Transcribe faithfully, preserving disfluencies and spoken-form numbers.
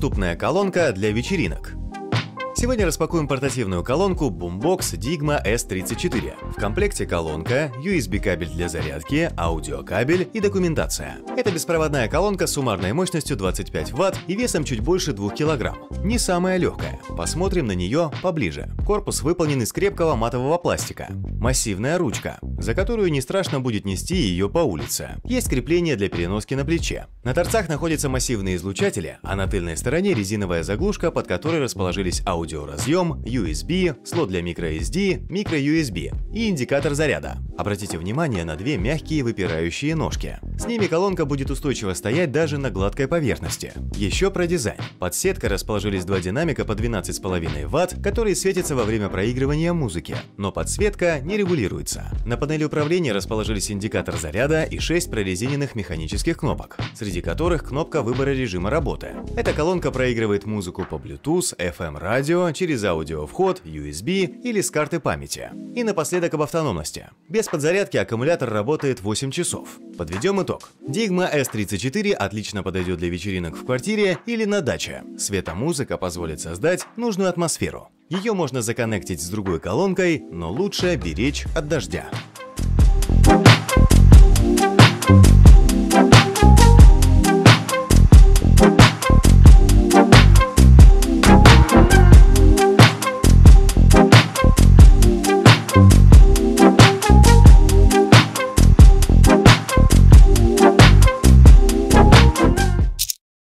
Доступная колонка для вечеринок. Сегодня распакуем портативную колонку Boombox Digma эс тридцать четыре. В комплекте колонка, ю эс би-кабель для зарядки, аудиокабель и документация. Это беспроводная колонка с суммарной мощностью двадцать пять ватт и весом чуть больше двух килограмм. Не самая легкая. Посмотрим на нее поближе. Корпус выполнен из крепкого матового пластика. Массивная ручка, за которую не страшно будет нести ее по улице. Есть крепление для переноски на плече. На торцах находятся массивные излучатели, а на тыльной стороне резиновая заглушка, под которой расположились аудио разъем, ю эс би, слот для microSD, micro-ю эс би и индикатор заряда. Обратите внимание на две мягкие выпирающие ножки. С ними колонка будет устойчиво стоять даже на гладкой поверхности. Еще про дизайн. Под сеткой расположились два динамика по двенадцать и пять ватт, которые светятся во время проигрывания музыки, но подсветка не регулируется. На панели управления расположились индикатор заряда и шесть прорезиненных механических кнопок, среди которых кнопка выбора режима работы. Эта колонка проигрывает музыку по Bluetooth, эф эм-радио, через аудиовход, ю эс би или с карты памяти. И напоследок об автономности. Без подзарядки аккумулятор работает восемь часов. Подведем итог. Digma эс тридцать четыре отлично подойдет для вечеринок в квартире или на даче. Светомузыка позволит создать нужную атмосферу. Ее можно законнектить с другой колонкой, но лучше беречь от дождя.